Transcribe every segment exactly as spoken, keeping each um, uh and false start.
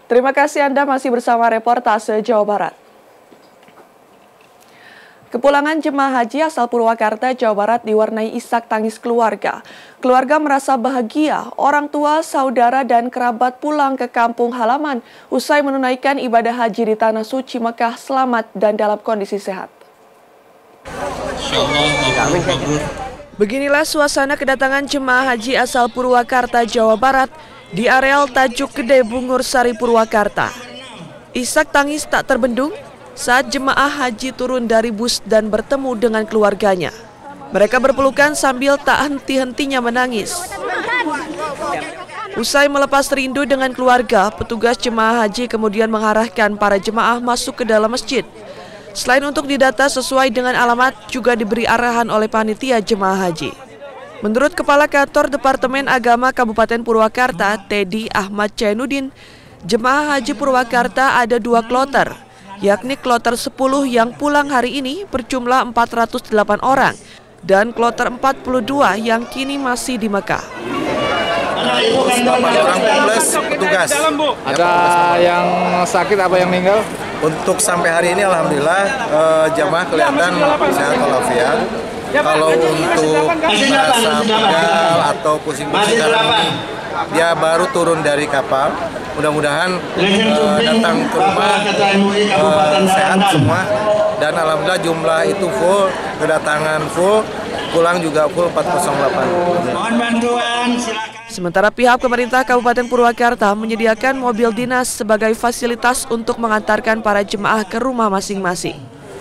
Terima kasih Anda masih bersama Reportase Jawa Barat. Kepulangan jemaah haji asal Purwakarta, Jawa Barat diwarnai isak tangis keluarga. Keluarga merasa bahagia, orang tua, saudara, dan kerabat pulang ke kampung halaman usai menunaikan ibadah haji di Tanah Suci Mekah selamat dan dalam kondisi sehat. Beginilah suasana kedatangan jemaah haji asal Purwakarta, Jawa Barat di areal Tajuk Gede, Bungur Sari, Purwakarta. Isak tangis tak terbendung saat jemaah haji turun dari bus dan bertemu dengan keluarganya. Mereka berpelukan sambil tak henti-hentinya menangis. Usai melepas rindu dengan keluarga, petugas jemaah haji kemudian mengarahkan para jemaah masuk ke dalam masjid. Selain untuk didata sesuai dengan alamat, juga diberi arahan oleh panitia jemaah haji. Menurut Kepala Kantor Departemen Agama Kabupaten Purwakarta, Teddy Ahmad Cainuddin, jemaah haji Purwakarta ada dua kloter, yakni kloter sepuluh yang pulang hari ini berjumlah empat ratus delapan orang dan kloter empat puluh dua yang kini masih di Mekah. delapan orang plus petugas. Ada yang sakit apa yang meninggal? Untuk sampai hari ini alhamdulillah eh, jamaah kelihatan sehat walafiat. Kalau untuk merasa pegal atau pusing-pusing karena ini dia baru turun dari kapal, mudah-mudahan uh, datang ke rumah uh, sehat semua, dan alhamdulillah jumlah itu full, kedatangan full, pulang juga full empat nol delapan. Mohon bantuan, silakan. Sementara pihak pemerintah Kabupaten Purwakarta menyediakan mobil dinas sebagai fasilitas untuk mengantarkan para jemaah ke rumah masing-masing.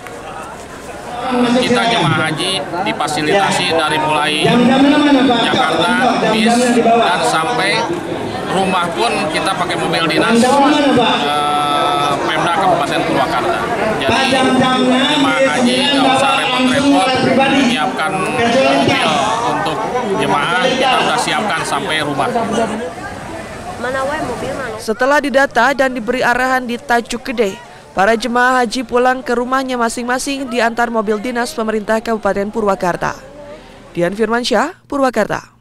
Kita jemaah haji difasilitasi dari mulai Jakarta, bis, dan sampai rumah pun kita pakai mobil dinas eh, Pemda Kabupaten Purwakarta. Jadi jemaah haji nggak usah repot-repot menyiapkan mobil untuk jemaah, kita sudah siapkan sampai rumah. Setelah didata dan diberi arahan di Tajuk Gede, para jemaah haji pulang ke rumahnya masing-masing diantar mobil dinas pemerintah Kabupaten Purwakarta. Dian Firmansyah, Purwakarta.